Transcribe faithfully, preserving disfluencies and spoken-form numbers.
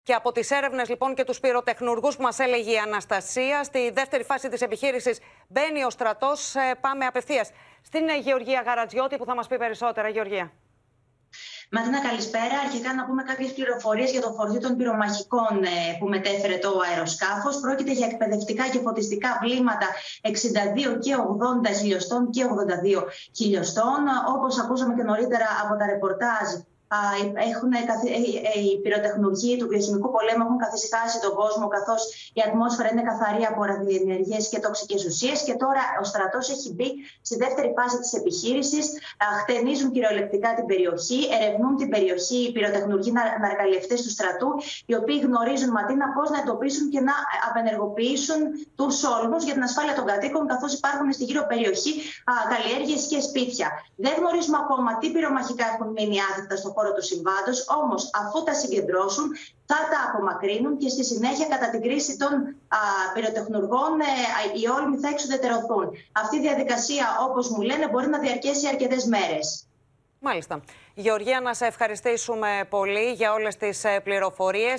Και από τις έρευνες λοιπόν και τους πυροτεχνουργούς που μας έλεγε η Αναστασία, στη δεύτερη φάση της επιχείρησης μπαίνει ο στρατός. Πάμε απευθείας στην Γεωργία Γαρατζιώτη που θα μας πει περισσότερα. Γεωργία. Ματίνα, καλησπέρα. Αρχικά να πούμε κάποιες πληροφορίες για το φορτίο των πυρομαχικών που μετέφερε το αεροσκάφος. Πρόκειται για εκπαιδευτικά και φωτιστικά βλήματα εξήντα δύο και ογδόντα χιλιοστών και ογδόντα δύο χιλιοστών. Όπως ακούσαμε και νωρίτερα από τα ρεπορτάζ, Έχουν, οι πυροτεχνουργοί του βιοχημικού πολέμου έχουν καθησυχάσει τον κόσμο, καθώς η ατμόσφαιρα είναι καθαρή από ραδιενεργές και τοξικές ουσίες. Και τώρα ο στρατός έχει μπει στη δεύτερη φάση της επιχείρησης. Χτενίζουν κυριολεκτικά την περιοχή, ερευνούν την περιοχή οι πυροτεχνουργοί ναρκαλιευτές του στρατού, οι οποίοι γνωρίζουν, Ματίνα, πώς να εντοπίσουν και να απενεργοποιήσουν τους όλμους για την ασφάλεια των κατοίκων, καθώς υπάρχουν στη γύρω περιοχή καλλιέργειες και σπίτια. Δεν γνωρίζουμε ακόμα τι πυρομαχικά έχουν μείνει άθικτα στο χώρο του συμβάντος, όμως αφού τα συγκεντρώσουν θα τα απομακρύνουν και στη συνέχεια κατά την κρίση των α, πυροτεχνουργών ε, οι όλμοι θα εξουδετερωθούν. Αυτή η διαδικασία, όπως μου λένε, μπορεί να διαρκέσει αρκετές μέρες. Μάλιστα. Γεωργία, να σε ευχαριστήσουμε πολύ για όλες τις πληροφορίες.